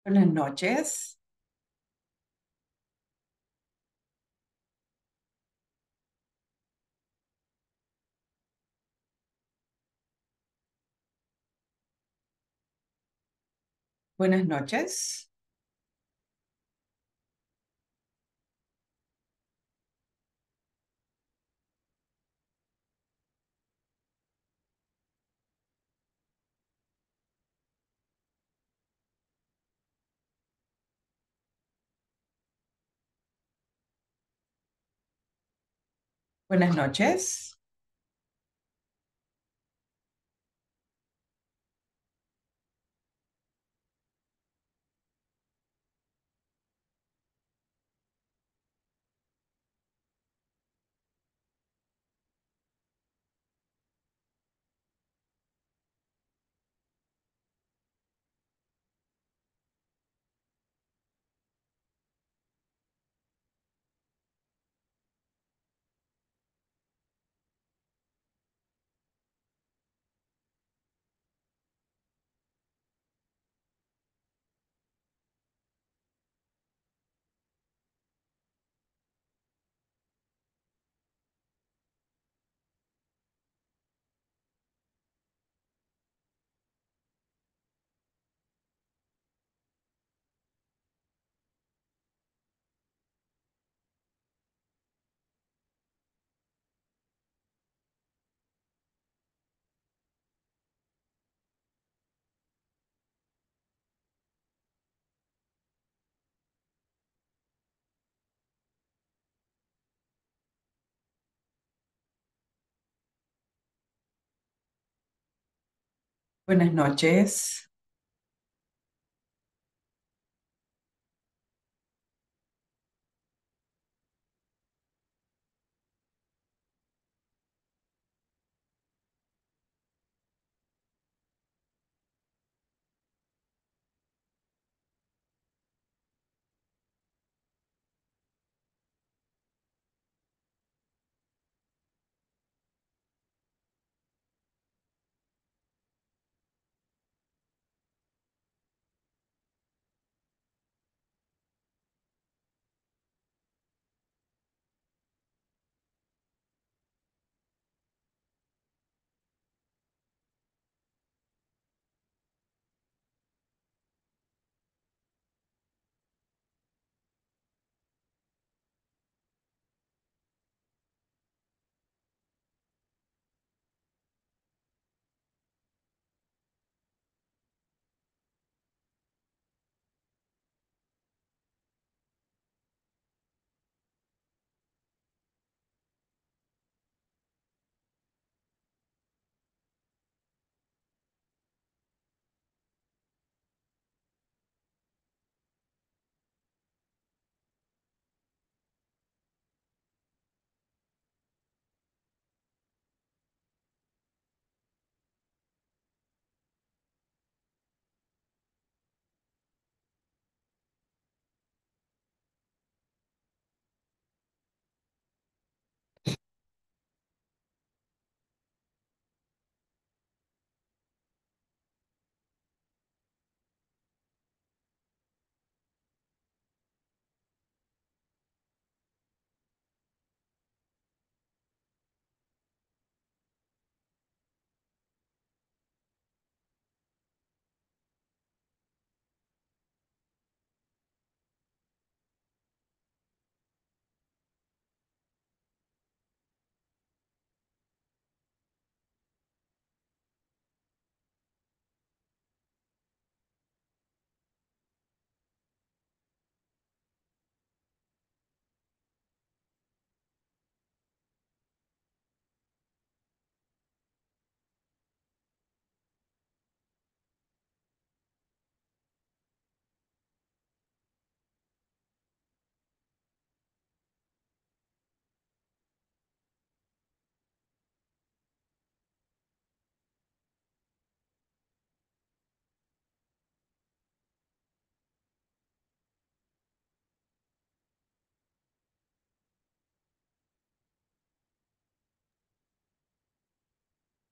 Buenas noches. Buenas noches. Buenas noches. Buenas noches.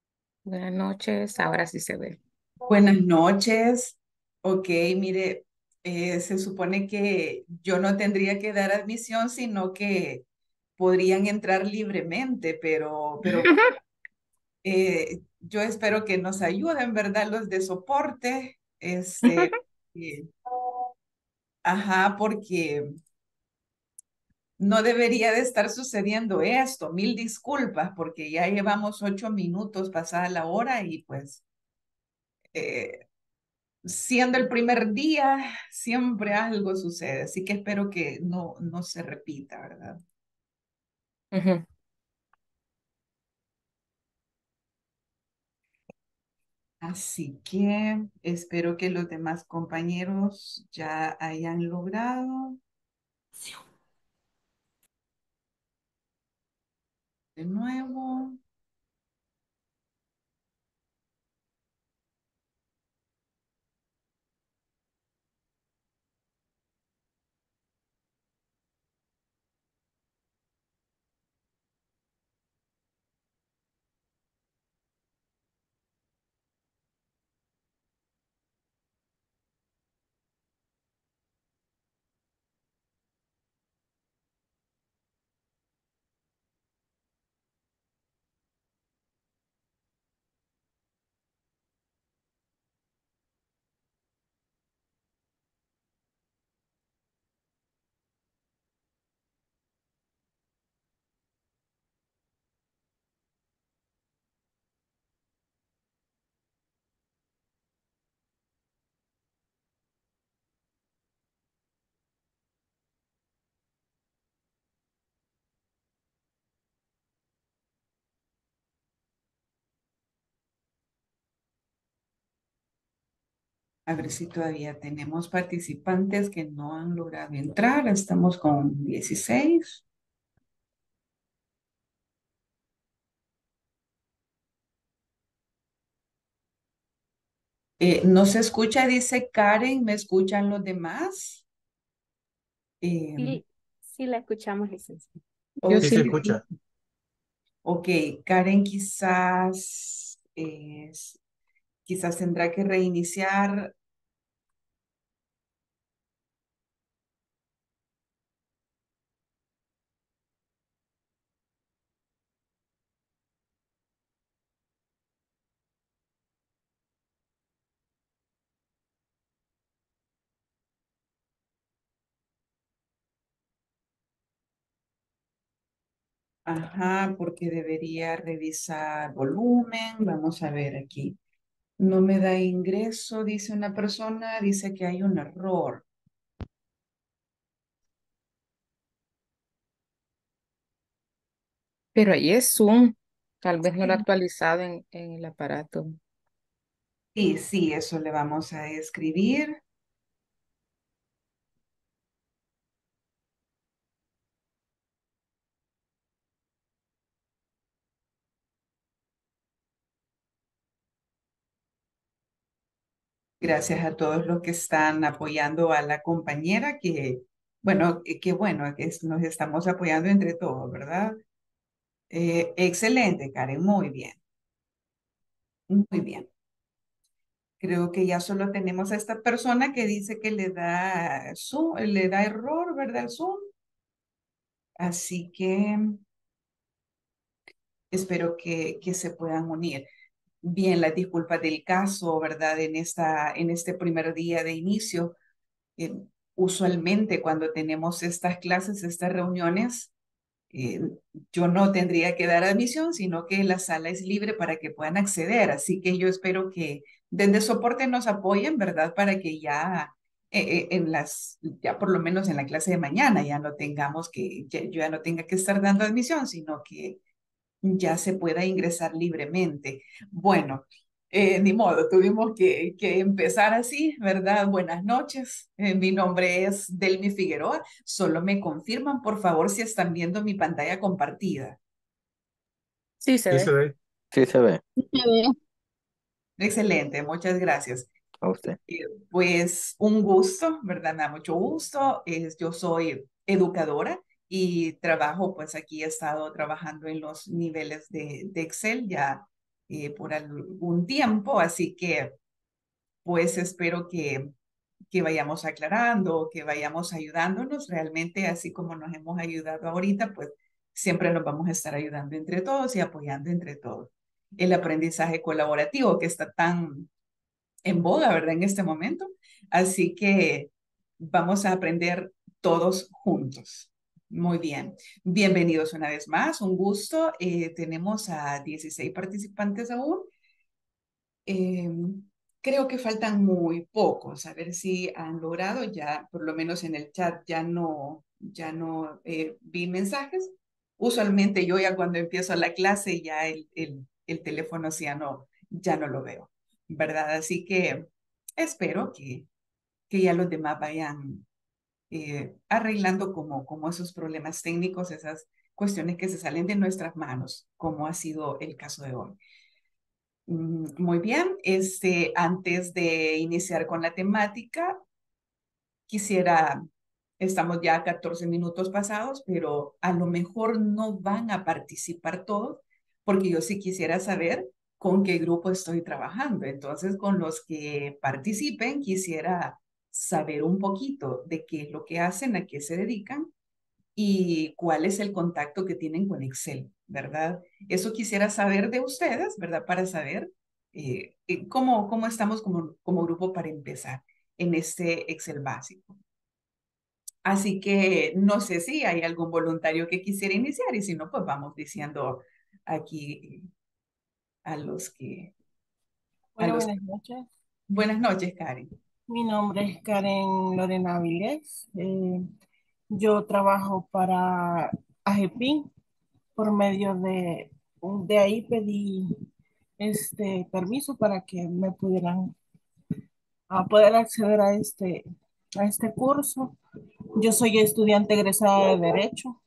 Buenas noches, ahora sí se ve. Buenas noches. Ok, mire. Se supone que yo no tendría que dar admisión, sino que podrían entrar libremente, pero bueno, yo espero que nos ayuden, ¿verdad? Los de soporte, eh, ajá, porque no debería de estar sucediendo esto. Mil disculpas, porque ya llevamos 8 minutos pasada la hora y pues eh, siendo el primer día, siempre algo sucede. Así que espero que no se repita, ¿verdad? Ujú. Así que espero que los demás compañeros ya hayan logrado de nuevo. A ver si todavía tenemos participantes que no han logrado entrar. Estamos con 16. No se escucha, dice Karen. ¿Me escuchan los demás? Eh, Sí, sí la escuchamos, licenciada. Yo Sí se sí, ok, escucha. ok, Karen quizás, quizás tendrá que reiniciar. Ajá, porque debería revisar volumen. Vamos a ver aquí. No me da ingreso, dice una persona, dice que hay un error. pero ahí es Zoom. Tal vez no lo ha actualizado en el aparato. Sí, sí, eso le vamos a escribir. Gracias a todos los que están apoyando a la compañera, que bueno, que bueno, nos estamos apoyando entre todos, ¿verdad? Excelente, Karen, muy bien, muy bien. Creo que ya solo tenemos a esta persona que dice que le da Zoom, le da error, ¿verdad? El Zoom. Así que espero que se puedan unir. Bien, las disculpas del caso, ¿verdad? En este primer día de inicio. eh, Usualmente cuando tenemos estas clases, estas reuniones, eh, yo no tendría que dar admisión, sino que la sala es libre para que puedan acceder. Así que yo espero que desde soporte nos apoyen, ¿verdad? Para que ya ya por lo menos en la clase de mañana ya no tengamos yo ya no tenga que estar dando admisión, sino que ya se pueda ingresar libremente. Bueno, ni modo, tuvimos que empezar así, ¿verdad? Buenas noches. Mi nombre es Delmi Figueroa. Solo me confirman, por favor, si están viendo mi pantalla compartida. Sí se Sí se ve. ve. Sí se ve Sí se ve. Excelente, muchas gracias. a usted. Pues un gusto, ¿verdad? Me da mucho gusto. Yo soy educadora y trabajo, pues aquí he estado trabajando en los niveles de Excel ya por algún tiempo, así que pues espero que vayamos aclarando, que vayamos ayudándonos realmente, así como nos hemos ayudado ahorita, pues siempre nos vamos a estar ayudando entre todos y apoyando entre todos. El aprendizaje colaborativo que está tan en boga, ¿verdad? En este momento. Así que vamos a aprender todos juntos. Muy bien. Bienvenidos una vez más. Un gusto. Tenemos a 16 participantes aún. Eh, Creo que faltan muy pocos. A ver si han logrado ya, por lo menos en el chat, ya no vi mensajes. Usualmente yo ya cuando empiezo la clase ya el teléfono sí ya no lo veo, ¿verdad? Así que espero que ya los demás vayan arreglando como esos problemas técnicos, esas cuestiones que se salen de nuestras manos, como ha sido el caso de hoy. Muy bien, antes de iniciar con la temática, quisiera, estamos ya a 14 minutos pasados, pero a lo mejor no van a participar todos, porque yo sí quisiera saber con qué grupo estoy trabajando. Entonces, con los que participen, quisiera saber un poquito de qué es lo que hacen, a qué se dedican y cuál es el contacto que tienen con Excel, ¿verdad? Eso quisiera saber de ustedes, ¿verdad? Para saber cómo estamos como grupo para empezar en este Excel básico. Así que no sé si hay algún voluntario que quisiera iniciar y si no, pues vamos diciendo aquí a los que... A Bueno, los... buenas noches. Buenas noches, Karen. Mi nombre es Karen Lorena Avilés. Yo trabajo para AGEPIN. Por medio de ahí pedí este permiso para que me pudieran poder acceder a este curso. Yo soy estudiante egresada de Derecho.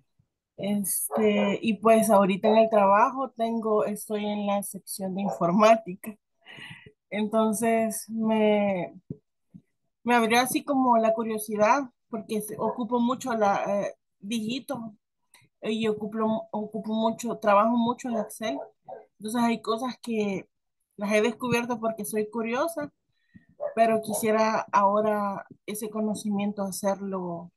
Y pues ahorita en el trabajo estoy en la sección de informática. Entonces me abrió así como la curiosidad, porque ocupo mucho digito y ocupo mucho, trabajo mucho en Excel. Entonces hay cosas que las he descubierto porque soy curiosa, pero quisiera ahora ese conocimiento hacerlo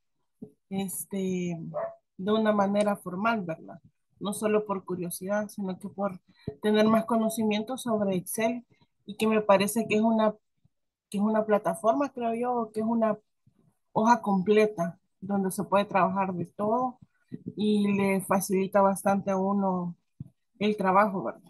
de una manera formal, ¿verdad? No solo por curiosidad, sino que por tener más conocimiento sobre Excel y que me parece que es una plataforma, creo yo, que es una hoja completa donde se puede trabajar de todo y le facilita bastante a uno el trabajo, ¿verdad?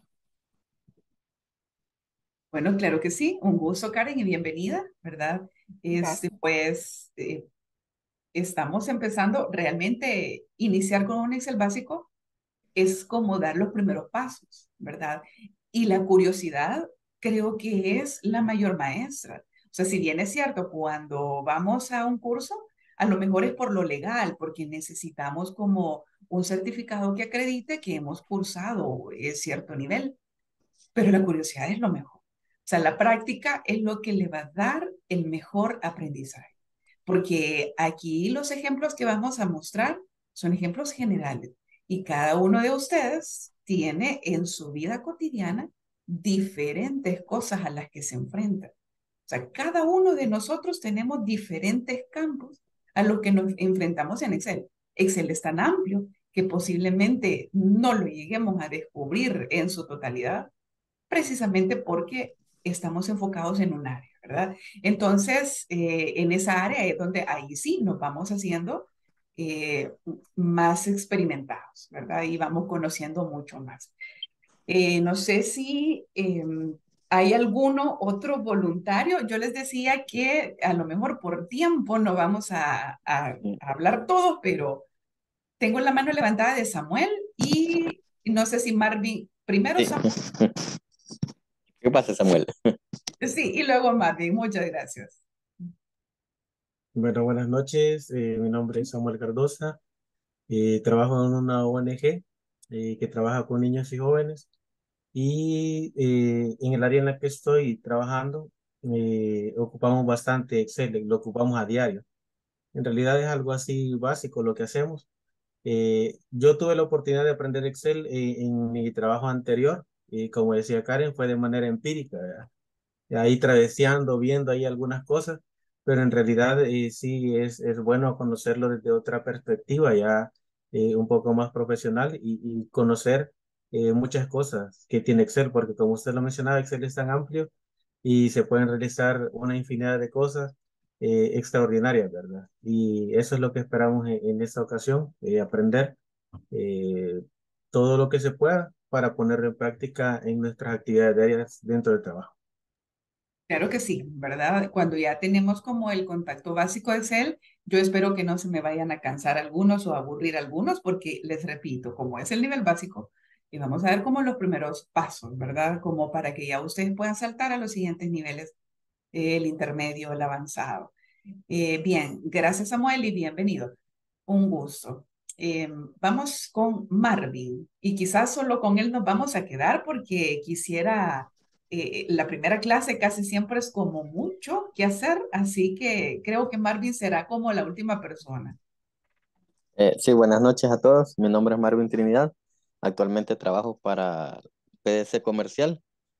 Bueno, claro que sí. Un gusto, Karen, y bienvenida, ¿verdad? Gracias. Pues estamos empezando realmente iniciar con un Excel básico es como dar los primeros pasos, ¿verdad? Y la curiosidad creo que es la mayor maestra. O sea, si bien es cierto, cuando vamos a un curso, a lo mejor es por lo legal, porque necesitamos como un certificado que acredite que hemos cursado cierto nivel, pero la curiosidad es lo mejor. O sea, la práctica es lo que le va a dar el mejor aprendizaje, porque aquí los ejemplos que vamos a mostrar son ejemplos generales y cada uno de ustedes tiene en su vida cotidiana diferentes cosas a las que se enfrenta. O sea, cada uno de nosotros tenemos diferentes campos a los que nos enfrentamos en Excel. Excel es tan amplio que posiblemente no lo lleguemos a descubrir en su totalidad, precisamente porque estamos enfocados en un área, ¿verdad? Entonces, en esa área es donde ahí sí nos vamos haciendo eh, más experimentados, ¿verdad? Y vamos conociendo mucho más. No sé si hay alguno otro voluntario. Yo les decía que a lo mejor por tiempo no vamos a hablar todos, pero tengo la mano levantada de Samuel y no sé si Marvin, primero Sí. Samuel. ¿Qué pasa, Samuel? Sí, y luego Marvin, muchas gracias. Bueno, buenas noches. Mi nombre es Samuel Cardosa. Trabajo en una ONG que trabaja con niños y jóvenes. Y en el área en la que estoy trabajando, ocupamos bastante Excel, lo ocupamos a diario. En realidad es algo así básico lo que hacemos. Yo tuve la oportunidad de aprender Excel en mi trabajo anterior. Y como decía Karen, fue de manera empírica, ¿verdad? Ahí traveseando, viendo ahí algunas cosas, pero en realidad sí es bueno conocerlo desde otra perspectiva, ya un poco más profesional y conocer muchas cosas que tiene Excel, porque como usted lo mencionaba, Excel es tan amplio y se pueden realizar una infinidad de cosas extraordinarias, ¿verdad? Y eso es lo que esperamos en esta ocasión, aprender eh, todo lo que se pueda para ponerlo en práctica en nuestras actividades diarias dentro del trabajo. Claro que sí, ¿verdad? Cuando ya tenemos como el contacto básico de Excel, yo espero que no se me vayan a cansar algunos o a aburrir algunos, porque les repito, como es el nivel básico, y vamos a ver como los primeros pasos, ¿verdad? Como para que ya ustedes puedan saltar a los siguientes niveles, el intermedio, el avanzado. Bien, gracias Samuel y bienvenido. Un gusto. Vamos con Marvin y quizás solo con él nos vamos a quedar porque quisiera, la primera clase casi siempre es como mucho que hacer, así que creo que Marvin será como la última persona. Sí, buenas noches a todos. Mi nombre es Marvin Trinidad. Actualmente trabajo para PDC Comercial.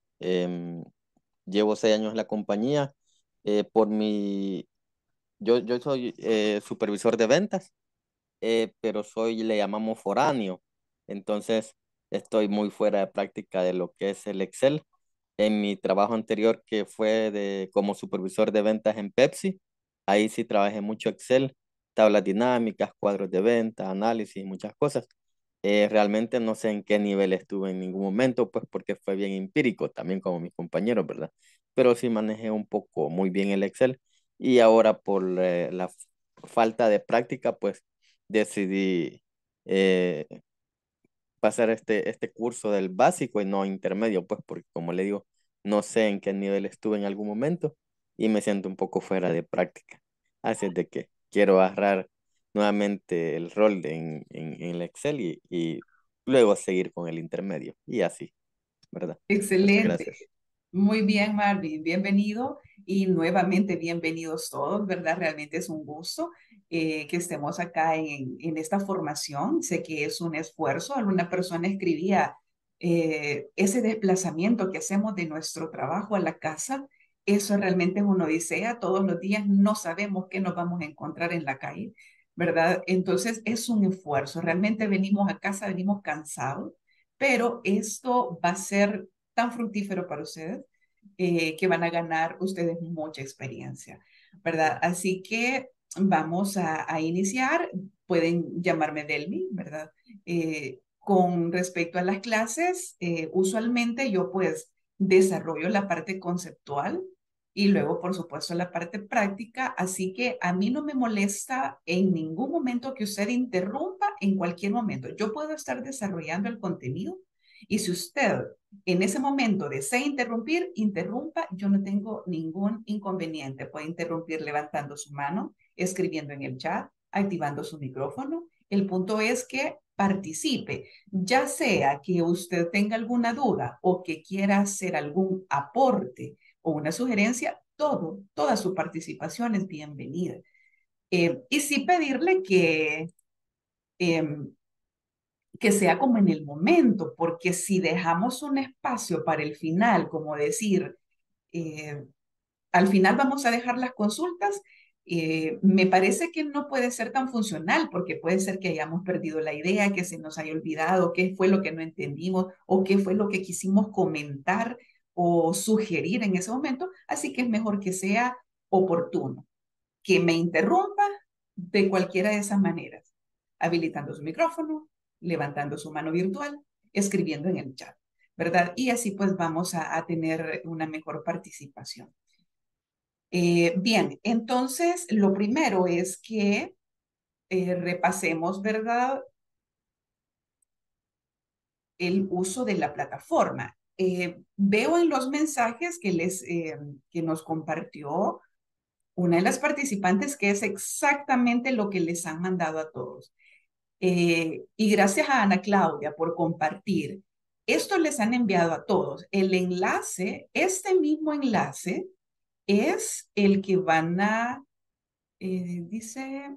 Em, Llevo 6 años en la compañía. Por mi, yo soy supervisor de ventas, pero le llamamos foráneo. Entonces, estoy muy fuera de práctica de lo que es el Excel. En mi trabajo anterior, que fue como supervisor de ventas en Pepsi, ahí sí trabajé mucho Excel, tablas dinámicas, cuadros de venta, análisis, muchas cosas. Realmente no sé en qué nivel estuve en ningún momento, pues porque fue bien empírico, también como mis compañeros, ¿verdad? Pero sí manejé un poco muy bien el Excel y ahora por la falta de práctica, pues decidí eh, pasar este curso del básico y no intermedio, pues porque como le digo, no sé en qué nivel estuve en algún momento y me siento un poco fuera de práctica. Así es de que quiero agarrar nuevamente el rol en el Excel y luego seguir con el intermedio y así, ¿verdad? Muchas Excelente. gracias. Muy bien, Marvin, bienvenido y nuevamente bienvenidos todos, ¿verdad? Realmente es un gusto que estemos acá en esta formación. Sé que es un esfuerzo. Alguna persona escribía ese desplazamiento que hacemos de nuestro trabajo a la casa. Eso realmente es una odisea. Todos los días no sabemos qué nos vamos a encontrar en la calle, ¿verdad? Entonces es un esfuerzo. Realmente venimos a casa, venimos cansados, pero esto va a ser tan fructífero para ustedes que van a ganar ustedes mucha experiencia, ¿verdad? Así que vamos a iniciar. Pueden llamarme Delmi, ¿verdad? Con respecto a las clases, usualmente yo pues desarrollo la parte conceptual y luego, por supuesto, la parte práctica. Así que a mí no me molesta en ningún momento que usted interrumpa en cualquier momento. Yo puedo estar desarrollando el contenido y si usted en ese momento desea interrumpir, interrumpa, yo no tengo ningún inconveniente. Puede interrumpir levantando su mano, escribiendo en el chat, activando su micrófono. El punto es que participe, ya sea que usted tenga alguna duda o que quiera hacer algún aporte o una sugerencia, toda su participación es bienvenida. Y sí pedirle eh, que sea como en el momento, porque si dejamos un espacio para el final, como decir, eh, al final vamos a dejar las consultas, me parece que no puede ser tan funcional, porque puede ser que hayamos perdido la idea, que se nos haya olvidado qué fue lo que no entendimos o qué fue lo que quisimos comentar o sugerir en ese momento, así que es mejor que sea oportuno, que me interrumpa de cualquiera de esas maneras, habilitando su micrófono, levantando su mano virtual, escribiendo en el chat, ¿verdad? Y así pues vamos a tener una mejor participación. Bien, entonces lo primero es que repasemos, ¿verdad? El uso de la plataforma. Veo en los mensajes que nos compartió una de las participantes que es exactamente lo que les han mandado a todos. Y gracias a Ana Claudia por compartir. Esto les han enviado a todos. El enlace, este mismo enlace, es el que van a, dice,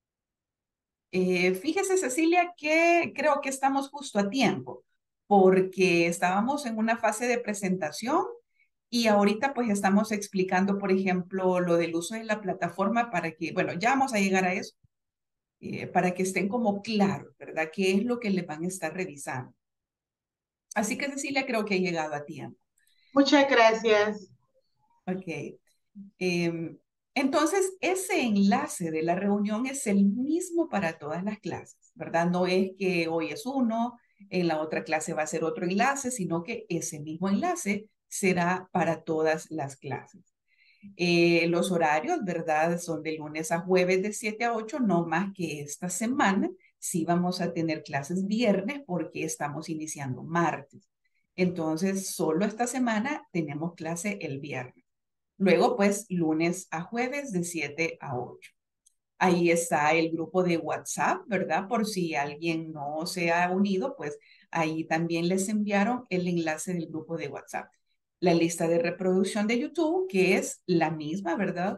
fíjese Cecilia que creo que estamos justo a tiempo, porque estábamos en una fase de presentación Y ahorita pues estamos explicando, por ejemplo, lo del uso de la plataforma para que, bueno, ya vamos a llegar a eso, para que estén como claros, ¿verdad? ¿Qué es lo que les van a estar revisando? Así que Cecilia, creo que he llegado a tiempo. Muchas gracias. Ok. Entonces, ese enlace de la reunión es el mismo para todas las clases, ¿verdad? No es que hoy es uno, en la otra clase va a ser otro enlace, sino que ese mismo enlace será para todas las clases. Los horarios, ¿verdad? Son de lunes a jueves de 7 a 8, no más que esta semana. Sí vamos a tener clases viernes porque estamos iniciando martes. Entonces, solo esta semana tenemos clase el viernes. Luego, pues, lunes a jueves de 7 a 8. Ahí está el grupo de WhatsApp, ¿verdad? Por si alguien no se ha unido, pues ahí también les enviaron el enlace del grupo de WhatsApp. La lista de reproducción de YouTube, que es la misma, ¿verdad?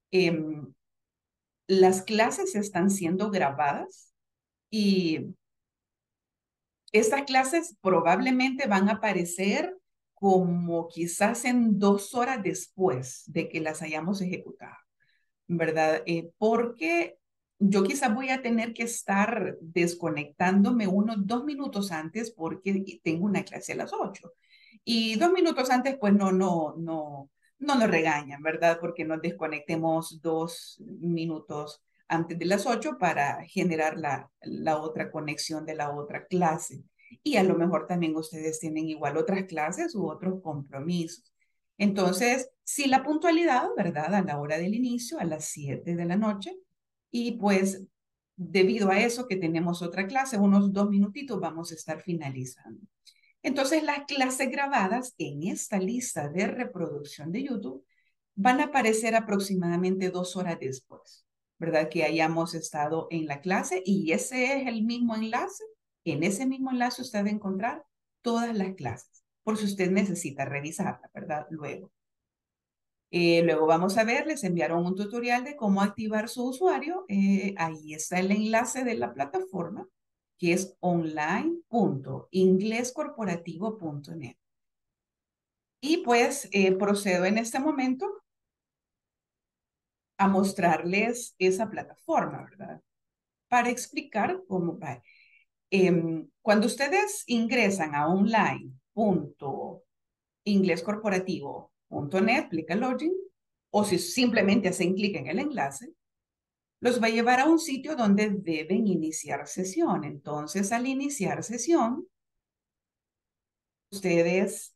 Las clases están siendo grabadas y estas clases probablemente van a aparecer como quizás en 2 horas después de que las hayamos ejecutado, ¿verdad? Porque yo quizás voy a tener que estar desconectándome unos 2 minutos antes porque tengo una clase a las 8. Y 2 minutos antes, pues no nos regañan, ¿verdad? Porque nos desconectemos 2 minutos antes de las 8 para generar la otra conexión de la otra clase. Y a lo mejor también ustedes tienen igual otras clases u otros compromisos. Entonces, si la puntualidad, ¿verdad? A la hora del inicio, a las 7 de la noche, y pues debido a eso que tenemos otra clase, unos 2 minutitos vamos a estar finalizando. Entonces, las clases grabadas en esta lista de reproducción de YouTube van a aparecer aproximadamente 2 horas después, ¿verdad? Que hayamos estado en la clase y ese es el mismo enlace. En ese mismo enlace usted va a encontrar todas las clases, por si usted necesita revisarla, ¿verdad? Luego vamos a ver, les enviaron un tutorial de cómo activar su usuario. Ahí está el enlace de la plataforma, que es online.inglescorporativo.net. Y pues procedo en este momento a mostrarles esa plataforma, ¿verdad? Para explicar cómo va. Cuando ustedes ingresan a online.inglescorporativo.net, aplica login, o si simplemente hacen clic en el enlace, los va a llevar a un sitio donde deben iniciar sesión. Entonces, al iniciar sesión, ustedes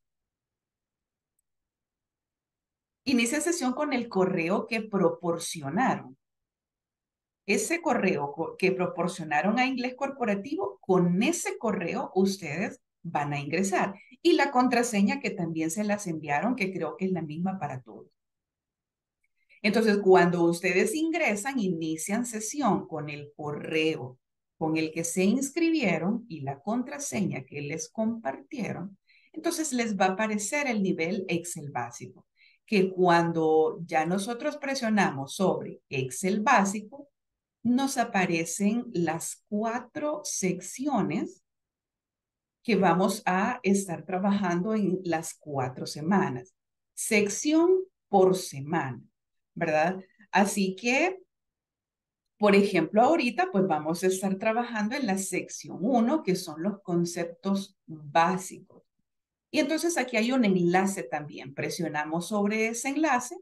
inician sesión con el correo que proporcionaron. Ese correo que proporcionaron a Inglés Corporativo, con ese correo ustedes van a ingresar. Y la contraseña que también se las enviaron, que creo que es la misma para todos. Entonces, cuando ustedes ingresan, inician sesión con el correo con el que se inscribieron y la contraseña que les compartieron, entonces les va a aparecer el nivel Excel básico, que cuando ya nosotros presionamos sobre Excel básico, nos aparecen las 4 secciones que vamos a estar trabajando en las 4 semanas. Sección por semana, ¿verdad? Así que, por ejemplo, ahorita pues vamos a estar trabajando en la sección 1, que son los conceptos básicos. Y entonces aquí hay un enlace también. Presionamos sobre ese enlace.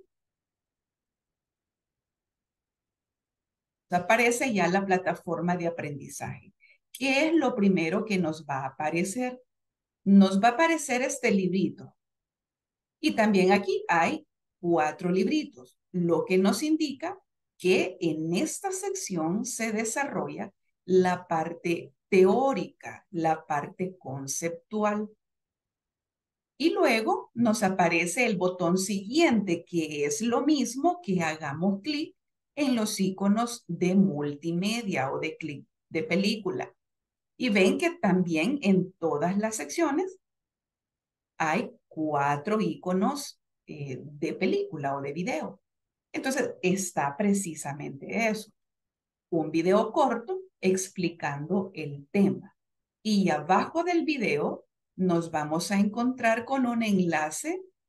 Aparece ya la plataforma de aprendizaje. ¿Qué es lo primero que nos va a aparecer? Nos va a aparecer este librito. Y también aquí hay 4 libritos, lo que nos indica que en esta sección se desarrolla la parte teórica, la parte conceptual. Y luego nos aparece el botón siguiente, que es lo mismo que hagamos clic en los iconos de multimedia o de clic de película. Y ven que también en todas las secciones hay 4 iconos de película o de video. Entonces, está precisamente eso. Un video corto explicando el tema. Y abajo del video nos vamos a encontrar con un enlace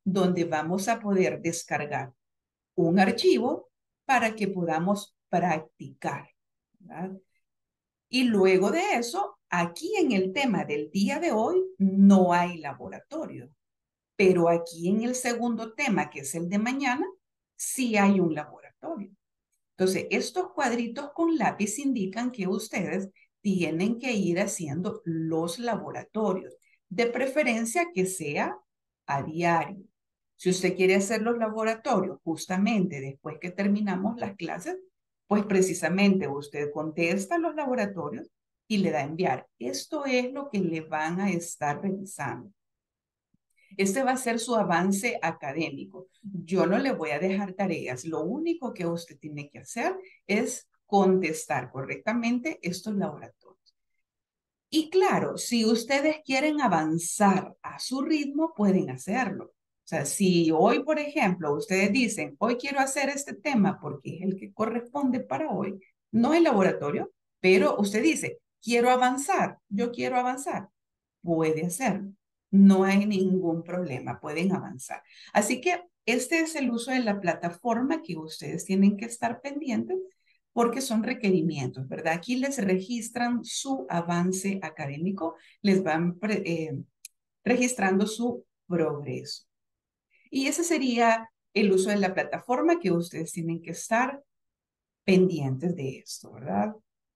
donde vamos a poder descargar un archivo para que podamos practicar, ¿verdad? Y luego de eso, aquí en el tema del día de hoy, no hay laboratorio. Pero aquí en el segundo tema, que es el de mañana, sí hay un laboratorio. Entonces, estos cuadritos con lápiz indican que ustedes tienen que ir haciendo los laboratorios. De preferencia que sea a diario. Si usted quiere hacer los laboratorios justamente después que terminamos las clases, pues precisamente usted contesta los laboratorios y le da a enviar. Esto es lo que le van a estar revisando. Este va a ser su avance académico. Yo no le voy a dejar tareas. Lo único que usted tiene que hacer es contestar correctamente estos laboratorios. Y claro, si ustedes quieren avanzar a su ritmo, pueden hacerlo. O sea, si hoy, por ejemplo, ustedes dicen, hoy quiero hacer este tema porque es el que corresponde para hoy, no hay laboratorio, pero usted dice, quiero avanzar, yo quiero avanzar, puede hacerlo. No hay ningún problema, pueden avanzar. Así que este es el uso de la plataforma que ustedes tienen que estar pendientes porque son requerimientos, ¿verdad? Aquí les registran su avance académico, les van registrando su progreso. Y ese sería el uso de la plataforma que ustedes tienen que estar pendientes de esto, ¿verdad?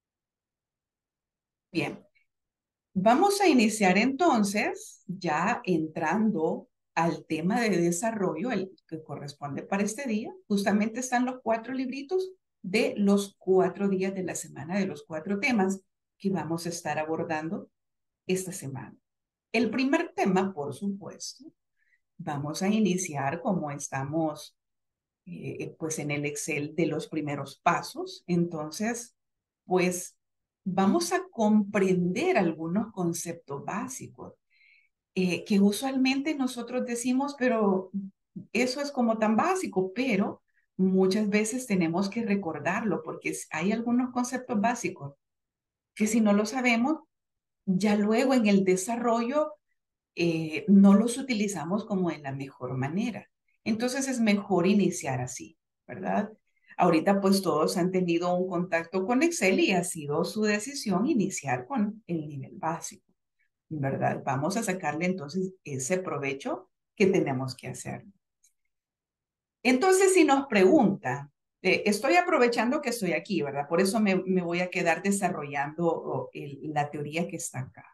Bien, vamos a iniciar entonces ya entrando al tema de desarrollo, el que corresponde para este día. Justamente están los 4 libritos de los 4 días de la semana, de los 4 temas que vamos a estar abordando esta semana. El primer tema, por supuesto, vamos a iniciar como estamos pues en el Excel de los primeros pasos. Entonces, pues vamos a comprender algunos conceptos básicos que usualmente nosotros decimos, pero eso es como tan básico, pero muchas veces tenemos que recordarlo porque hay algunos conceptos básicos que si no lo sabemos, ya luego en el desarrollo no los utilizamos como de la mejor manera. Entonces es mejor iniciar así, ¿verdad? Ahorita pues todos han tenido un contacto con Excel y ha sido su decisión iniciar con el nivel básico, ¿verdad? Vamos a sacarle entonces ese provecho que tenemos que hacer. Entonces si nos pregunta, estoy aprovechando que estoy aquí, ¿verdad? Por eso me voy a quedar desarrollando la teoría que está acá.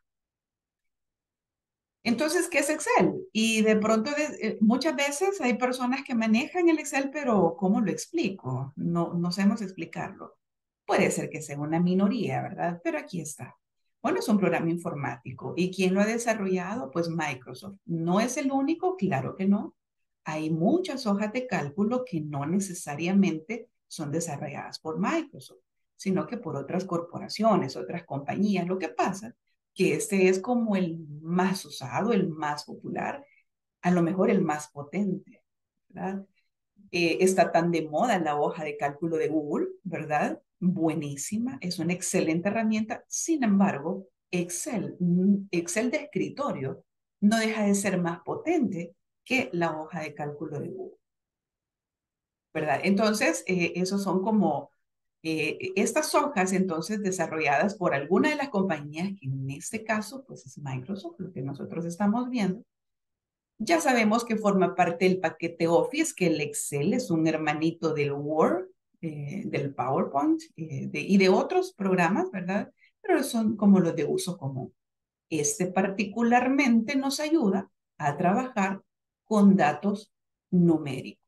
Entonces, ¿qué es Excel? Y de pronto, muchas veces hay personas que manejan el Excel, pero ¿cómo lo explico? No sabemos explicarlo. Puede ser que sea una minoría, ¿verdad? Pero aquí está. Bueno, es un programa informático. ¿Y quién lo ha desarrollado? Pues Microsoft. ¿No es el único? Claro que no. Hay muchas hojas de cálculo que no necesariamente son desarrolladas por Microsoft, sino que por otras corporaciones, otras compañías. Lo que pasa que este es como el más usado, el más popular, a lo mejor el más potente, ¿verdad? Está tan de moda la hoja de cálculo de Google, ¿verdad? Buenísima, es una excelente herramienta. Sin embargo, Excel de escritorio no deja de ser más potente que la hoja de cálculo de Google, ¿verdad? Entonces, esos son como estas hojas entonces desarrolladas por alguna de las compañías, que en este caso pues es Microsoft, lo que nosotros estamos viendo. Ya sabemos que forma parte del paquete Office, que el Excel es un hermanito del Word, del PowerPoint y de otros programas, ¿verdad? Pero son como los de uso común. Este particularmente nos ayuda a trabajar con datos numéricos.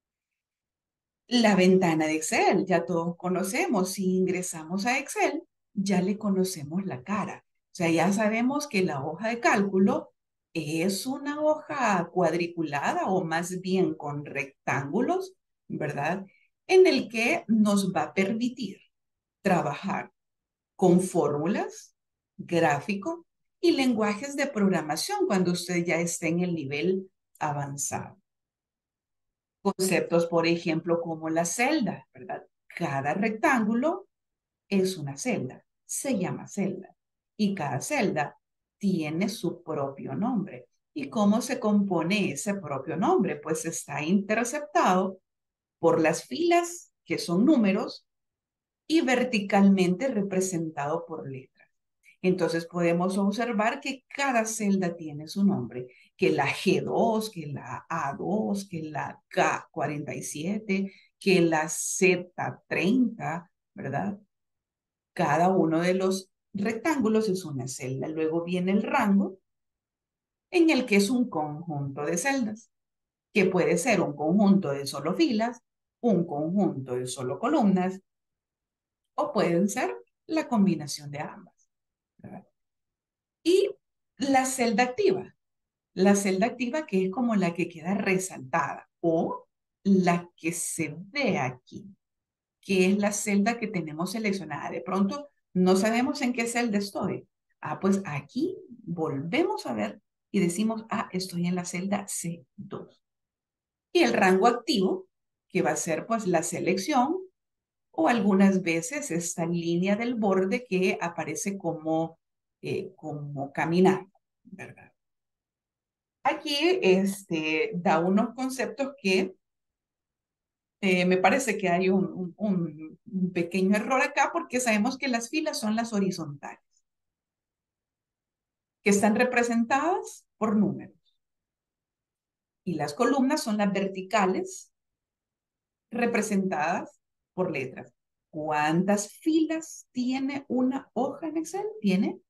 La ventana de Excel, ya todos conocemos. Si ingresamos a Excel, ya le conocemos la cara. O sea, ya sabemos que la hoja de cálculo es una hoja cuadriculada o más bien con rectángulos, ¿verdad? En el que nos va a permitir trabajar con fórmulas, gráficos y lenguajes de programación cuando usted ya esté en el nivel avanzado. Conceptos, por ejemplo, como la celda, ¿verdad? Cada rectángulo es una celda, se llama celda. Y cada celda tiene su propio nombre. ¿Y cómo se compone ese propio nombre? Pues está interceptado por las filas, que son números, y verticalmente representado por letras. Entonces podemos observar que cada celda tiene su nombre, que la G2, que la A2, que la K47, que la Z30, ¿verdad? Cada uno de los rectángulos es una celda. Luego viene el rango, en el que es un conjunto de celdas, que puede ser un conjunto de solo filas, un conjunto de solo columnas, o pueden ser la combinación de ambas, ¿verdad? Y la celda activa que es como la que queda resaltada o la que se ve aquí, que es la celda que tenemos seleccionada. De pronto no sabemos en qué celda estoy. Pues aquí volvemos a ver y decimos, estoy en la celda C2. Y el rango activo, que va a ser pues la selección, o algunas veces esta línea del borde que aparece como caminando, ¿verdad? Aquí da unos conceptos que me parece que hay un pequeño error acá porque sabemos que las filas son las horizontales, que están representadas por números. Y las columnas son las verticales, representadas por letras. ¿Cuántas filas tiene una hoja en Excel? Tiene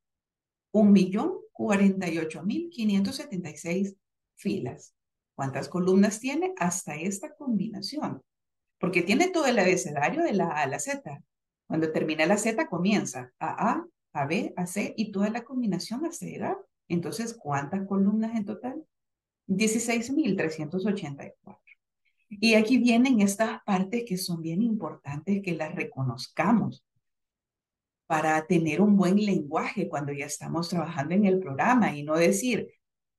1.048.576 filas. ¿Cuántas columnas tiene? Hasta esta combinación. Porque tiene todo el abecedario de la A a la Z. Cuando termina la Z comienza a B, a C y toda la combinación hasta llegar. Entonces, ¿cuántas columnas en total? 16.384. Y aquí vienen estas partes que son bien importantes que las reconozcamos para tener un buen lenguaje cuando ya estamos trabajando en el programa y no decir,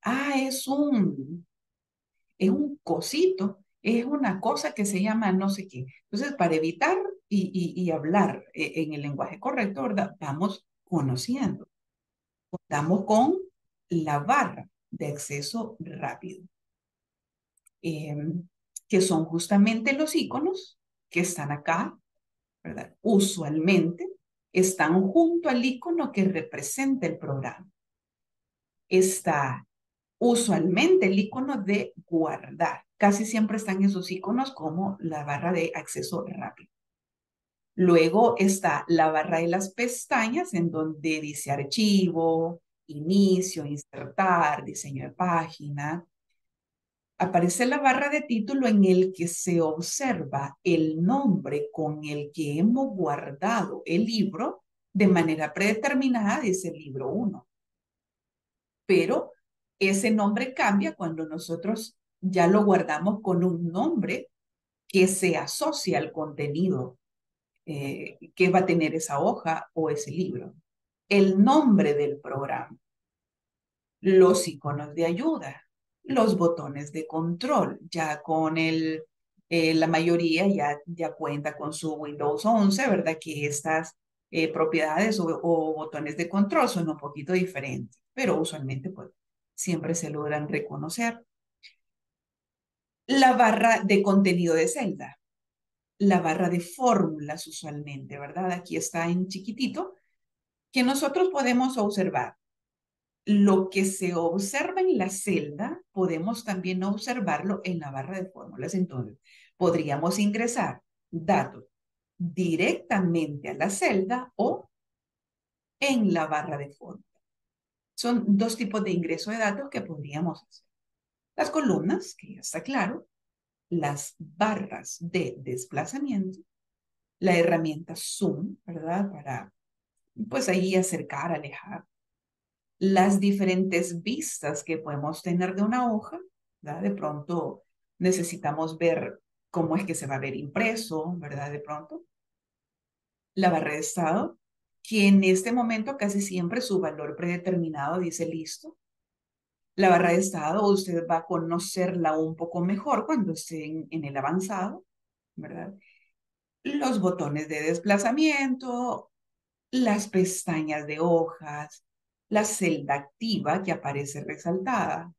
es un cosito, es una cosa que se llama no sé qué. Entonces, para evitar y hablar en el lenguaje correcto, ¿verdad? Vamos conociendo. Contamos con la barra de acceso rápido, que son justamente los iconos que están acá, ¿verdad? Usualmente están junto al icono que representa el programa. Está usualmente el icono de guardar. Casi siempre están esos iconos como la barra de acceso rápido. Luego está la barra de las pestañas en donde dice archivo, inicio, insertar, diseño de página. Aparece la barra de título en el que se observa el nombre con el que hemos guardado el libro de manera predeterminada, dice libro 1. Pero ese nombre cambia cuando nosotros ya lo guardamos con un nombre que se asocia al contenido que va a tener esa hoja o ese libro. El nombre del programa, los iconos de ayuda, los botones de control. Ya con la mayoría ya cuenta con su Windows 11, ¿verdad? Que estas propiedades o botones de control son un poquito diferentes, pero usualmente pues siempre se logran reconocer. La barra de contenido de celda, la barra de fórmulas usualmente, ¿verdad? Aquí está en chiquitito, que nosotros podemos observar. Lo que se observa en la celda, podemos también observarlo en la barra de fórmulas. Entonces, podríamos ingresar datos directamente a la celda o en la barra de fórmulas. Son dos tipos de ingreso de datos que podríamos hacer. Las columnas, que ya está claro, las barras de desplazamiento, la herramienta Zoom, ¿verdad? Para, pues ahí acercar, alejar. Las diferentes vistas que podemos tener de una hoja, ¿verdad? De pronto necesitamos ver cómo es que se va a ver impreso, ¿verdad? De pronto. La barra de estado, que en este momento casi siempre su valor predeterminado dice listo. La barra de estado usted va a conocerla un poco mejor cuando esté en el avanzado, ¿verdad? Los botones de desplazamiento, las pestañas de hojas, la celda activa que aparece resaltada,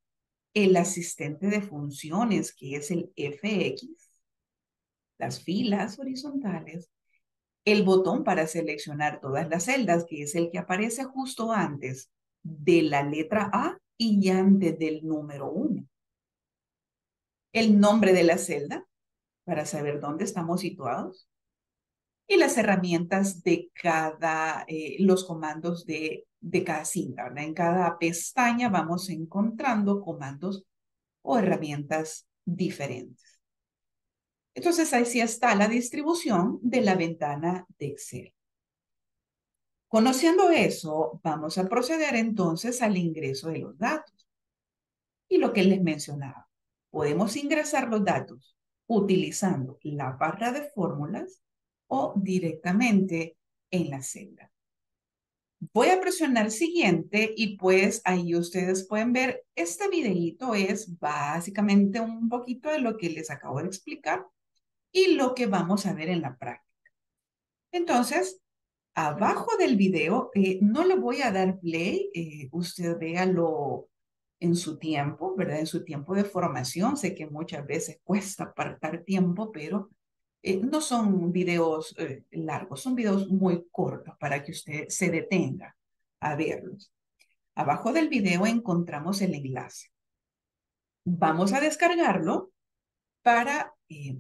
el asistente de funciones, que es el FX, las filas horizontales, el botón para seleccionar todas las celdas, que es el que aparece justo antes de la letra A y antes del número 1. El nombre de la celda, para saber dónde estamos situados. Y las herramientas de cada, los comandos de cada cinta, ¿verdad? En cada pestaña vamos encontrando comandos o herramientas diferentes. Entonces, así está la distribución de la ventana de Excel. Conociendo eso, vamos a proceder entonces al ingreso de los datos. Y lo que les mencionaba, podemos ingresar los datos utilizando la barra de fórmulas o directamente en la celda. Voy a presionar siguiente y pues ahí ustedes pueden ver, este videito es básicamente un poquito de lo que les acabo de explicar y lo que vamos a ver en la práctica. Entonces, abajo del video, no le voy a dar play, usted véalo en su tiempo, ¿verdad? En su tiempo de formación. Sé que muchas veces cuesta apartar tiempo, pero no son videos largos, son videos muy cortos para que usted se detenga a verlos. Abajo del video encontramos el enlace. Vamos a descargarlo para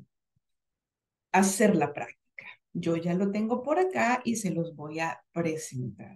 hacer la práctica. Yo ya lo tengo por acá y se los voy a presentar.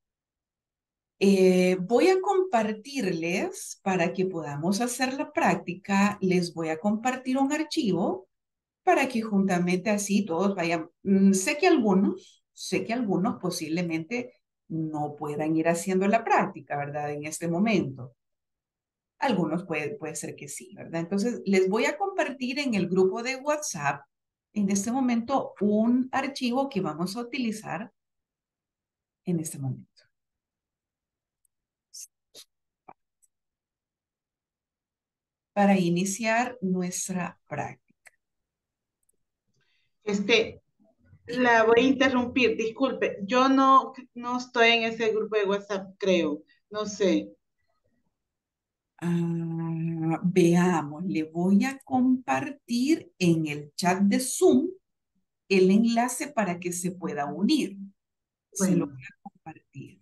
Voy a compartirles para que podamos hacer la práctica. Les voy a compartir un archivo para que juntamente así todos vayan. Sé que algunos posiblemente no puedan ir haciendo la práctica, ¿verdad? En este momento. Algunos puede ser que sí, ¿verdad? Entonces, les voy a compartir en el grupo de WhatsApp en este momento un archivo que vamos a utilizar en este momento. Para iniciar nuestra práctica. La voy a interrumpir, disculpe. Yo no estoy en ese grupo de WhatsApp, creo. No sé. Veamos, le voy a compartir en el chat de Zoom el enlace para que se pueda unir. Se lo Bueno, voy a compartir.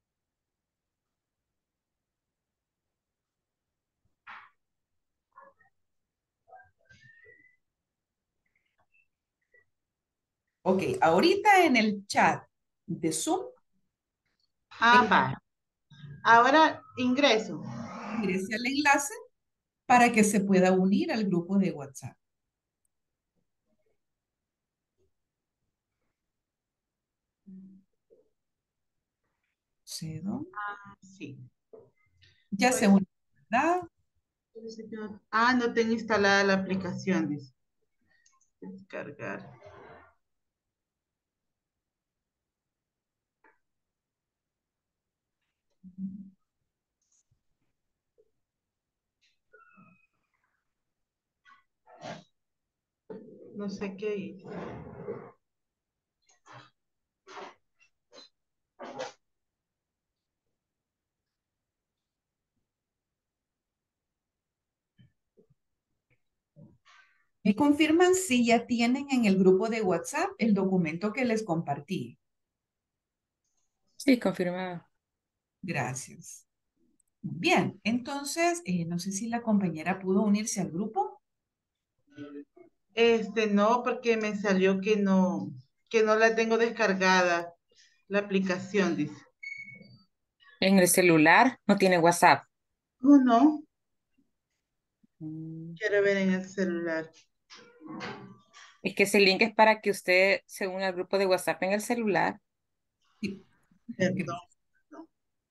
Ok, ahorita en el chat de Zoom, va. Ahora ingreso. ingrese al enlace para que se pueda unir al grupo de WhatsApp. Cedo. Sí. Ya se Pues, unió, ¿verdad? no tengo instalada la aplicación, dice. Descargar. No sé qué hice. Me confirman si ya tienen en el grupo de WhatsApp el documento que les compartí. Sí, confirmado. Gracias. Bien, entonces, no sé si la compañera pudo unirse al grupo. No, porque me salió que no la tengo descargada, la aplicación, dice. En el celular no tiene WhatsApp. Oh, no, Mm. quiero ver en el celular. Es que ese link es para que usted se una al grupo de WhatsApp en el celular. Sí. Perdón. No.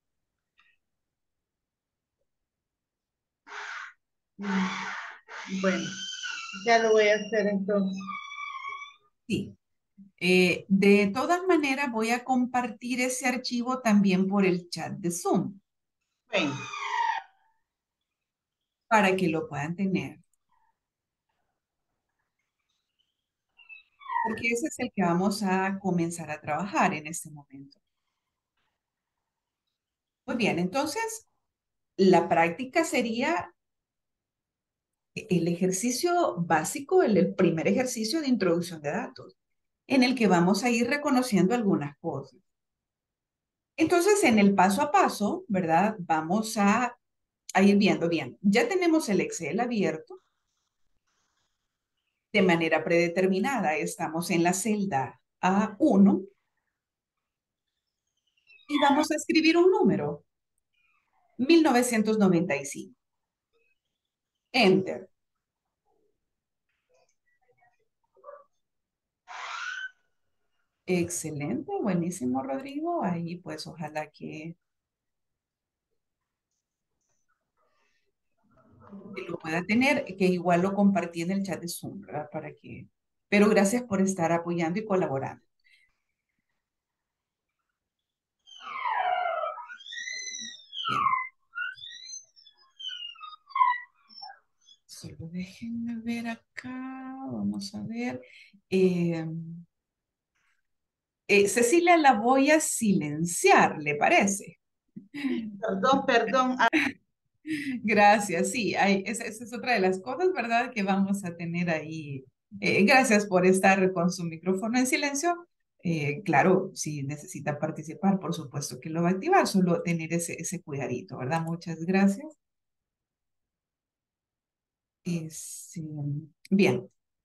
Bueno, ya lo voy a hacer entonces. Sí. De todas maneras, voy a compartir ese archivo también por el chat de Zoom Bueno, para que lo puedan tener. Porque ese es el que vamos a comenzar a trabajar en este momento. Muy bien, entonces, la práctica sería el ejercicio básico, el primer ejercicio de introducción de datos, en el que vamos a ir reconociendo algunas cosas. Entonces, en el paso a paso, ¿verdad? Vamos a ir viendo bien. Ya tenemos el Excel abierto de manera predeterminada. Estamos en la celda A1 y vamos a escribir un número, 1995. Enter. Excelente, buenísimo, Rodrigo. Ahí pues ojalá que lo pueda tener, que igual lo compartí en el chat de Zoom, ¿verdad? Para que... Pero gracias por estar apoyando y colaborando. Bien. Solo déjenme ver acá, vamos a ver. Cecilia, la voy a silenciar, ¿le parece? Perdón. Gracias, sí, esa es otra de las cosas, ¿verdad? Que vamos a tener ahí. Gracias por estar con su micrófono en silencio. Claro, si necesita participar, por supuesto que lo va a activar, solo tener ese cuidadito, ¿verdad? Muchas gracias. Sí, bien,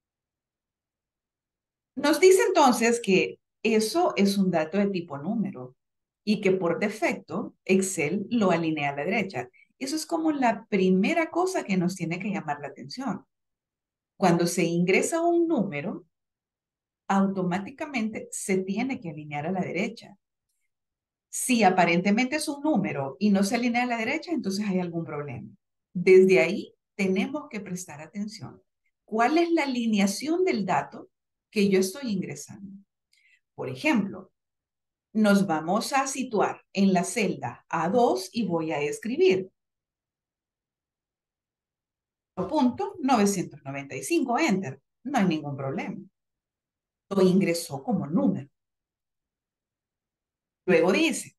nos dice entonces que eso es un dato de tipo número y que por defecto Excel lo alinea a la derecha. Eso es como la primera cosa que nos tiene que llamar la atención. Cuando se ingresa un número, automáticamente se tiene que alinear a la derecha. Si aparentemente es un número y no se alinea a la derecha, entonces hay algún problema. Desde ahí tenemos que prestar atención. ¿Cuál es la alineación del dato que yo estoy ingresando? Por ejemplo, nos vamos a situar en la celda A2 y voy a escribir punto 995, enter. No hay ningún problema. Lo ingresó como número. Luego dice,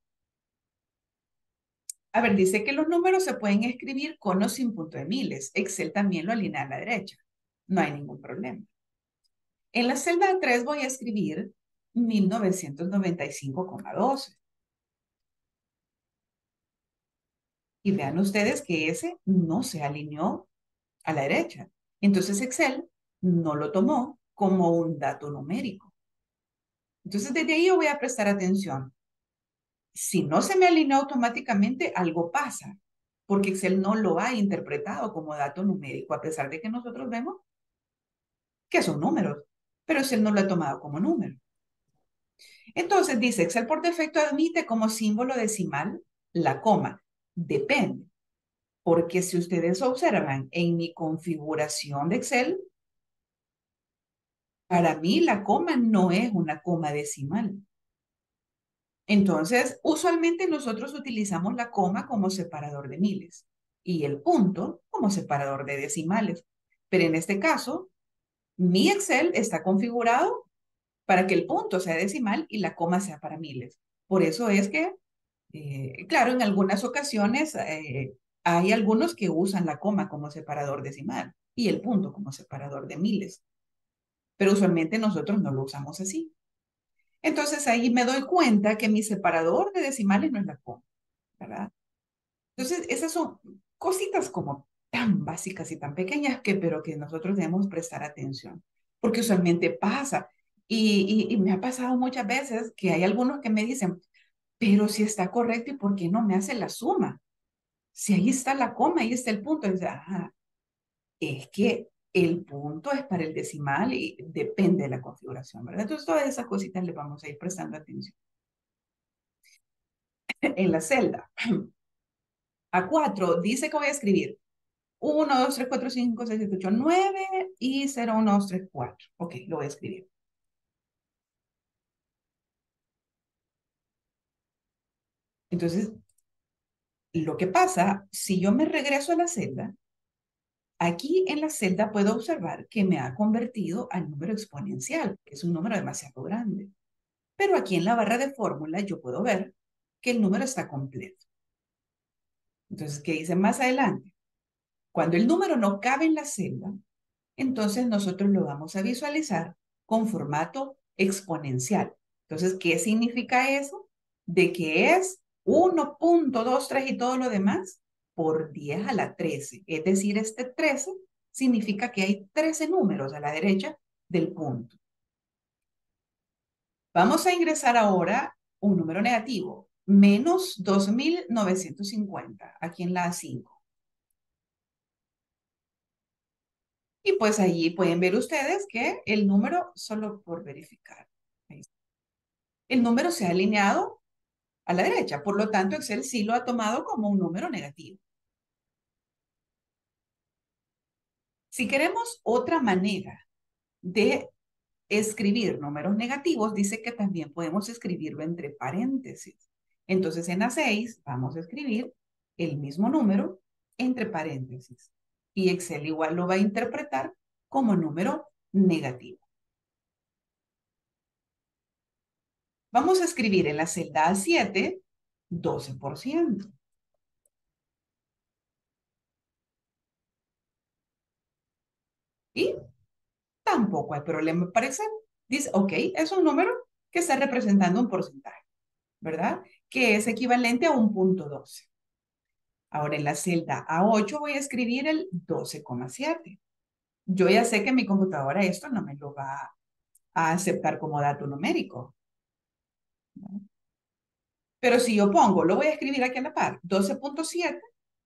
a ver, dice que los números se pueden escribir con o sin punto de miles. Excel también lo alinea a la derecha. No hay ningún problema. En la celda 3 voy a escribir 1995,12. Y vean ustedes que ese no se alineó a la derecha. Entonces Excel no lo tomó como un dato numérico. Entonces desde ahí yo voy a prestar atención. Si no se me alineó automáticamente, algo pasa, porque Excel no lo ha interpretado como dato numérico, a pesar de que nosotros vemos que son números, pero Excel no lo ha tomado como número. Entonces dice, Excel por defecto admite como símbolo decimal la coma. Depende, porque si ustedes observan en mi configuración de Excel, para mí la coma no es una coma decimal. Entonces, usualmente nosotros utilizamos la coma como separador de miles y el punto como separador de decimales. Pero en este caso, mi Excel está configurado para que el punto sea decimal y la coma sea para miles. Por eso es que, claro, en algunas ocasiones hay algunos que usan la coma como separador decimal y el punto como separador de miles. Pero usualmente nosotros no lo usamos así. Entonces ahí me doy cuenta que mi separador de decimales no es la coma, ¿verdad? Entonces esas son cositas como tan básicas y tan pequeñas pero que nosotros debemos prestar atención, porque usualmente pasa. Y me ha pasado muchas veces que hay algunos que me dicen, pero si está correcto, ¿y por qué no me hace la suma? Si ahí está la coma, ahí está el punto. Y dice, ajá, es que el punto es para el decimal y depende de la configuración, ¿verdad? Entonces, todas esas cositas le vamos a ir prestando atención. En la celda A4 dice que voy a escribir 1, 2, 3, 4, 5, 6, 7, 8, 9 y 0, 1, 2, 3, 4. Ok, lo voy a escribir. Entonces, lo que pasa, si yo me regreso a la celda, aquí en la celda puedo observar que me ha convertido al número exponencial, que es un número demasiado grande. Pero aquí en la barra de fórmula yo puedo ver que el número está completo. Entonces, ¿qué dice más adelante? Cuando el número no cabe en la celda, entonces nosotros lo vamos a visualizar con formato exponencial. Entonces, ¿qué significa eso? De que es 1.23 y todo lo demás por 10 a la 13. Es decir, este 13 significa que hay 13 números a la derecha del punto. Vamos a ingresar ahora un número negativo, menos 2.950, aquí en la A5. Y pues allí pueden ver ustedes que el número, solo por verificar, el número se ha alineado a la derecha. Por lo tanto, Excel sí lo ha tomado como un número negativo. Si queremos otra manera de escribir números negativos, dice que también podemos escribirlo entre paréntesis. Entonces, en A6 vamos a escribir el mismo número entre paréntesis. Y Excel igual lo va a interpretar como número negativo. Vamos a escribir en la celda A7 12%. Y tampoco hay problema para Excel. Dice, ok, es un número que está representando un porcentaje, ¿verdad? Que es equivalente a un punto 12. Ahora en la celda A8 voy a escribir el 12,7. Yo ya sé que mi computadora esto no me lo va a aceptar como dato numérico, ¿no? Pero si yo pongo, lo voy a escribir aquí a la par, 12.7,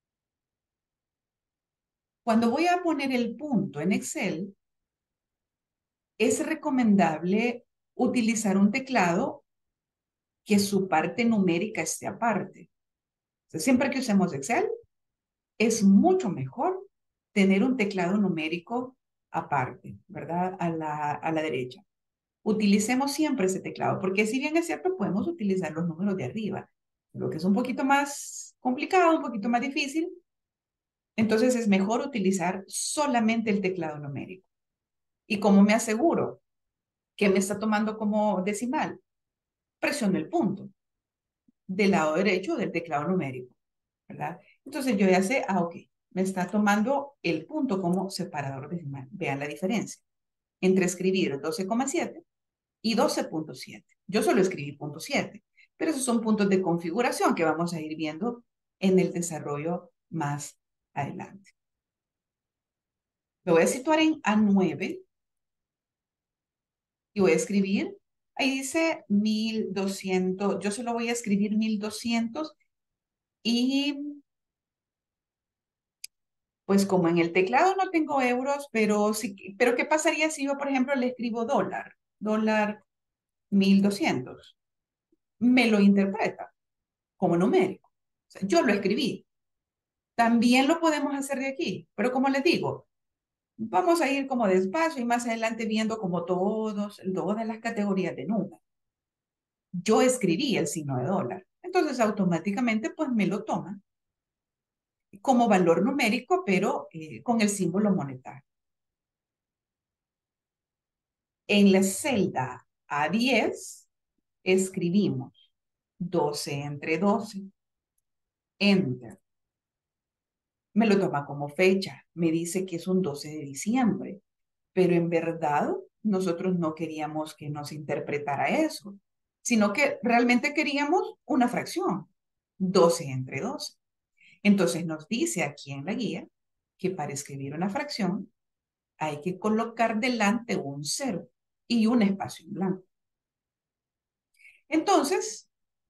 cuando voy a poner el punto en Excel, es recomendable utilizar un teclado que su parte numérica esté aparte. O sea, siempre que usemos Excel, es mucho mejor tener un teclado numérico aparte, ¿verdad? A la derecha. Utilicemos siempre ese teclado, porque si bien es cierto, podemos utilizar los números de arriba, lo que es un poquito más complicado, un poquito más difícil, entonces es mejor utilizar solamente el teclado numérico. ¿Y cómo me aseguro que me está tomando como decimal? Presiono el punto del lado derecho del teclado numérico, ¿verdad? Entonces yo ya sé, ok, me está tomando el punto como separador decimal. Vean la diferencia entre escribir 12,7 y 12.7. Yo solo escribí punto 7, pero esos son puntos de configuración que vamos a ir viendo en el desarrollo más adelante. Lo voy a situar en A9 y voy a escribir, ahí dice 1200, yo solo voy a escribir 1200 y pues como en el teclado no tengo euros, pero sí, pero ¿qué pasaría si yo, por ejemplo, le escribo dólar? Dólar 1200. Me lo interpreta como numérico. O sea, yo lo escribí. También lo podemos hacer de aquí, pero como les digo, vamos a ir como despacio y más adelante viendo como todas las categorías de números. Yo escribí el signo de dólar, entonces automáticamente pues me lo toma como valor numérico, pero con el símbolo monetario. En la celda A10 escribimos 12 entre 12, enter. Me lo toma como fecha, me dice que es un 12 de diciembre, pero en verdad nosotros no queríamos que nos interpretara eso, sino que realmente queríamos una fracción, 12 entre 12. Entonces nos dice aquí en la guía que para escribir una fracción hay que colocar delante un 0 y un espacio en blanco. Entonces,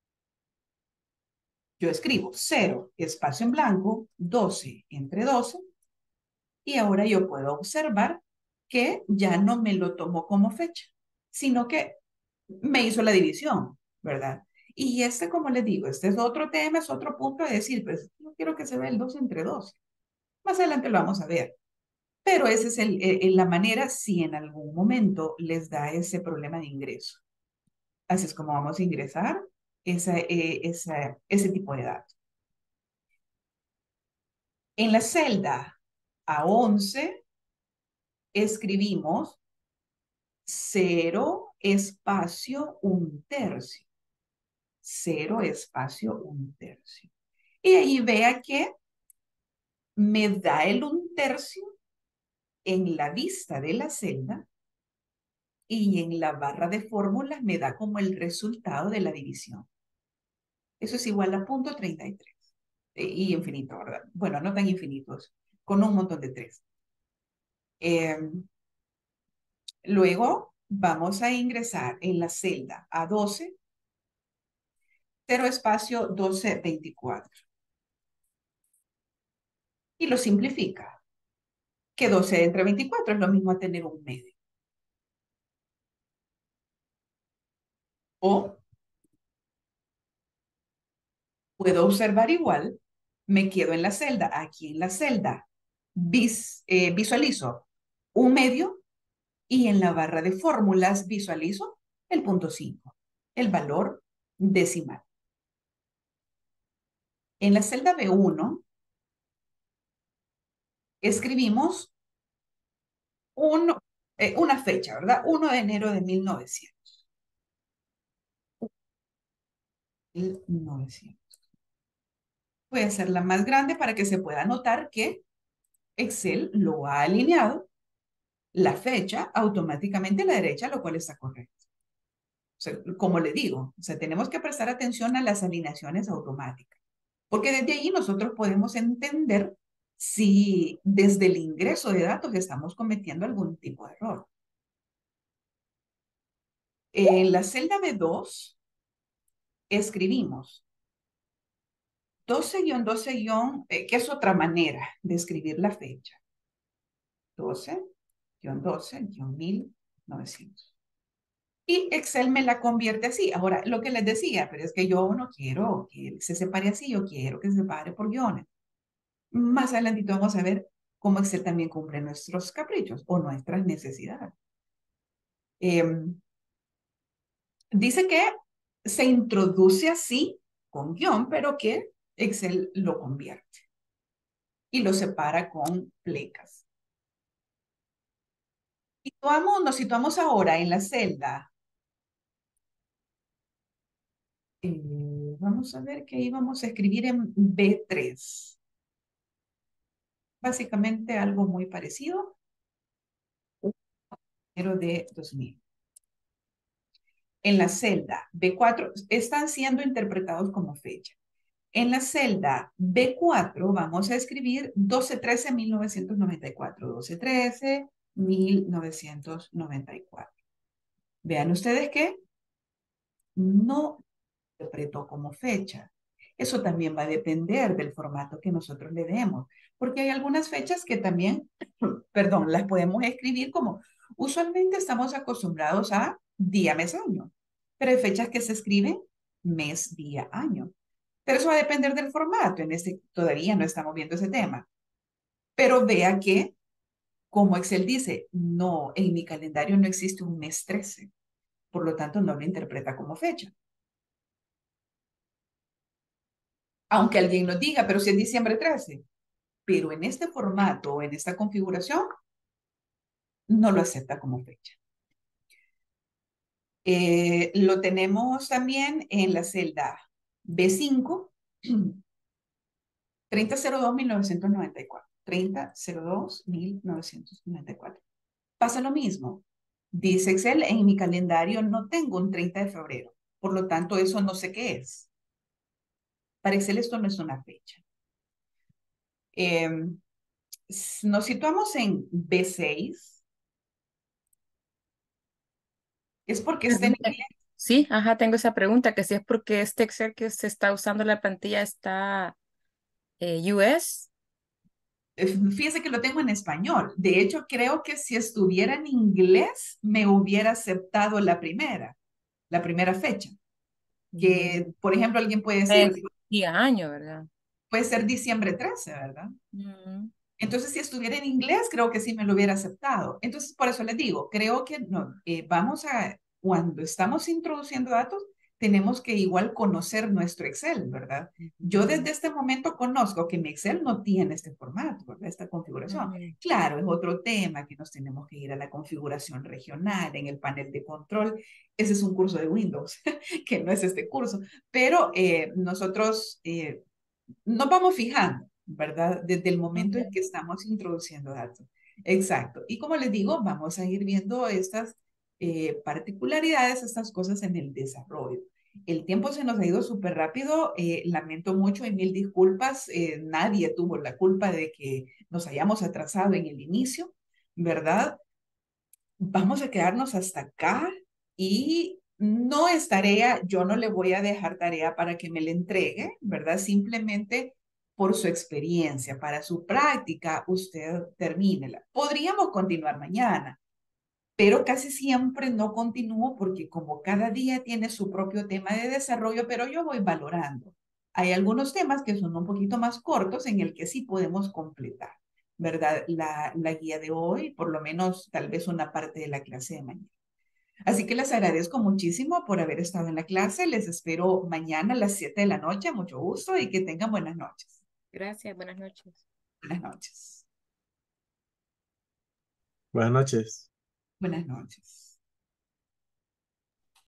yo escribo 0, espacio en blanco, 12 entre 12, y ahora yo puedo observar que ya no me lo tomó como fecha, sino que me hizo la división, ¿verdad? Y este, como les digo, este es otro tema, es otro punto de decir, pues yo quiero que se vea el 2 entre 12. Más adelante lo vamos a ver. Pero esa es la manera si en algún momento les da ese problema de ingreso. Así es como vamos a ingresar ese tipo de datos. En la celda A11 escribimos 0 espacio 1/3. 0 espacio 1/3. Y ahí vea que me da el 1/3 en la vista de la celda y en la barra de fórmulas me da como el resultado de la división. Eso es igual a 0.33. Y infinito, ¿verdad? Bueno, no tan infinitos, con un montón de 3. Luego vamos a ingresar en la celda A12, 0 espacio 1224. Y lo simplifica. Que 12 entre 24 es lo mismo a tener un medio. O puedo observar igual, me quedo en la celda. Aquí en la celda visualizo un medio y en la barra de fórmulas visualizo el 0.5, el valor decimal. En la celda B1 escribimos una fecha, ¿verdad? 1 de enero de 1900. 1900. Voy a hacerla más grande para que se pueda notar que Excel lo ha alineado la fecha automáticamente a la derecha, lo cual está correcto. O sea, como le digo, o sea, tenemos que prestar atención a las alineaciones automáticas, porque desde ahí nosotros podemos entender si desde el ingreso de datos estamos cometiendo algún tipo de error. En la celda B2 escribimos 12-12- que es otra manera de escribir la fecha. 12-12-1900. Y Excel me la convierte así. Ahora, lo que les decía, pero es que yo no quiero que se separe así, yo quiero que se separe por guiones. Más adelantito vamos a ver cómo Excel también cumple nuestros caprichos o nuestras necesidades. Dice que se introduce así con guión, pero que Excel lo convierte y lo separa con plecas. Nos situamos ahora en la celda. Vamos a ver que íbamos a escribir en B3. Básicamente algo muy parecido. Enero de 2000. En la celda B4 están siendo interpretados como fecha. En la celda B4 vamos a escribir 12-13-1994. 12-13-1994. Vean ustedes que no interpretó como fecha. Eso también va a depender del formato que nosotros le demos, porque hay algunas fechas que también, perdón, las podemos escribir como, usualmente estamos acostumbrados a día, mes, año, pero hay fechas que se escriben mes, día, año. Pero eso va a depender del formato. En este todavía no estamos viendo ese tema. Pero vea que, como Excel dice, no, en mi calendario no existe un mes 13. Por lo tanto, no lo interpreta como fecha. Aunque alguien nos diga, pero si es diciembre 13. Pero en este formato o en esta configuración, no lo acepta como fecha. Lo tenemos también en la celda B5, 30/02/1994. 30/02/1994. Pasa lo mismo. Dice Excel, en mi calendario no tengo un 30 de febrero. Por lo tanto, eso no sé qué es. Para Excel esto no es una fecha. Nos situamos en B6. Es porque está en inglés. Sí, ajá, tengo esa pregunta, que si es porque este Excel que se está usando en la plantilla está US. Fíjese que lo tengo en español. De hecho, creo que si estuviera en inglés, me hubiera aceptado la primera fecha. Que, por ejemplo, alguien puede decir, Día, año, ¿verdad? puede ser diciembre 13, ¿verdad? Mm. Entonces, si estuviera en inglés, creo que sí me lo hubiera aceptado. Entonces, por eso les digo, creo que no, cuando estamos introduciendo datos, tenemos que igual conocer nuestro Excel, ¿verdad? Yo desde este momento conozco que mi Excel no tiene este formato, ¿verdad? Esta configuración. Claro, es otro tema que nos tenemos que ir a la configuración regional en el panel de control. Ese es un curso de Windows, que no es este curso, pero nosotros nos vamos fijando, ¿verdad? Desde el momento en que estamos introduciendo datos. Exacto. Y como les digo, vamos a ir viendo estas particularidades, estas cosas en el desarrollo. El tiempo se nos ha ido súper rápido. Lamento mucho y mil disculpas. Nadie tuvo la culpa de que nos hayamos atrasado en el inicio, ¿verdad? Vamos a quedarnos hasta acá y no es tarea, yo no le voy a dejar tarea para que me la entregue, ¿verdad? Simplemente por su experiencia, para su práctica, usted termínela. Podríamos continuar mañana, pero casi siempre no continúo porque como cada día tiene su propio tema de desarrollo, pero yo voy valorando. Hay algunos temas que son un poquito más cortos en el que sí podemos completar, ¿verdad? La guía de hoy, por lo menos tal vez una parte de la clase de mañana. Así que les agradezco muchísimo por haber estado en la clase. Les espero mañana a las 7 de la noche. Mucho gusto y que tengan buenas noches. Gracias, buenas noches. Buenas noches. Buenas noches. Buenas noches.